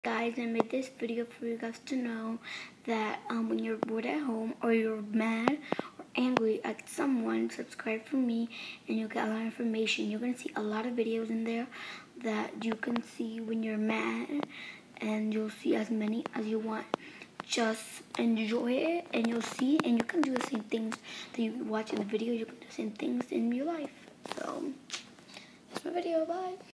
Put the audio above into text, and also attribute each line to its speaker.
Speaker 1: Guys, I made this video for you guys to know that when you're bored at home or you're mad or angry at someone, subscribe for me and you'll get a lot of information. You're going to see a lot of videos in there that you can see when you're mad, and you'll see as many as you want. Just enjoy it and you'll see, and you can do the same things that you watch in the video. You can do the same things in your life. So that's my video. Bye.